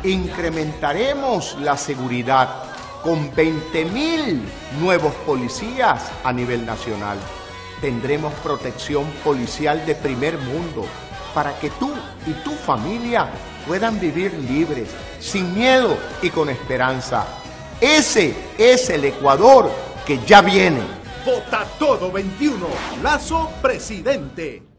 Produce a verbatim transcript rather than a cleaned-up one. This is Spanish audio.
Incrementaremos la seguridad con veinte mil nuevos policías a nivel nacional. Tendremos protección policial de primer mundo para que tú y tu familia puedan vivir libres, sin miedo y con esperanza. Ese es el Ecuador que ya viene. Vota Todo veintiuno. Lazo presidente.